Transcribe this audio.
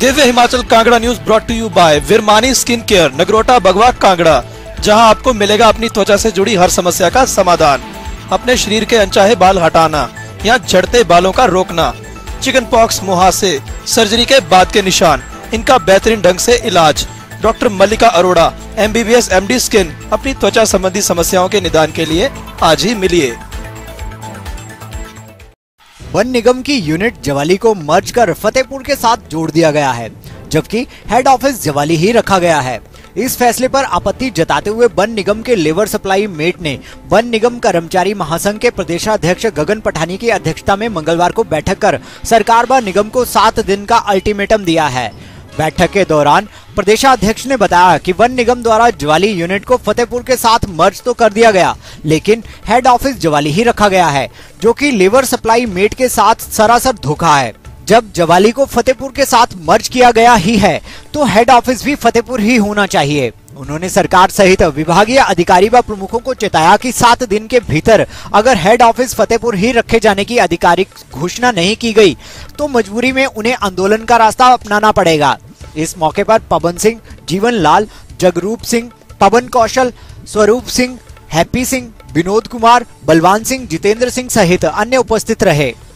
Divya Himachal Kangra news brought to you by Virmani skin care, Nagrota Bagwan Kangra, जहां आपको मिलेगा अपनी त्वचा से जुड़ी हर समस्या का समाधान। अपने शरीर के अनचाहे बाल हटाना या झड़ते बालों का रोकना, चिकन पॉक्स, मुहासे, सर्जरी के बाद के निशान, इनका बेहतरीन ढंग से इलाज। Doctor Mallika Arora, MBBS MD skin. अपनी त्वचा संबंधी समस्याओं के निदान के लिए आज ही मिलिए। वन निगम की यूनिट जवाली को मर्ज कर फतेहपुर के साथ जोड़ दिया गया है, जबकि हेड ऑफिस जवाली ही रखा गया है। इस फैसले पर आपत्ति जताते हुए वन निगम के लेबर सप्लाई मेट ने वन निगम कर्मचारी महासंघ के प्रदेशाध्यक्ष गगन पठानी की अध्यक्षता में मंगलवार को बैठक कर सरकार व निगम को 7 दिन का अल्टीमेटम दिया है। बैठक के दौरान प्रदेशाध्यक्ष ने बताया कि वन निगम द्वारा जवाली यूनिट को फतेहपुर के साथ मर्ज तो कर दिया गया, लेकिन हेड ऑफिस जवाली ही रखा गया है, जो कि लेबर सप्लाई मेट के साथ सरासर धोखा है। जब जवाली को फतेहपुर के साथ मर्ज किया गया ही है, तो हेड ऑफिस भी फतेहपुर ही होना चाहिए। उन्होंने सरकार सहित विभागीय अधिकारी व प्रमुखों को चेताया कि 7 दिन के भीतर अगर हेड ऑफिस फतेहपुर ही रखे जाने की आधिकारिक घोषणा नहीं की गई, तो मजबूरी में उन्हें आंदोलन का रास्ता अपनाना पड़ेगा। इस मौके पर पवन सिंह, जीवन लाल, जगरूप सिंह, पवन कौशल, स्वरूप सिंह, हैप्पी सिंह, विनोद कुमार, बलवान सिंह, जितेंद्र सिंह सहित अन्य उपस्थित रहे।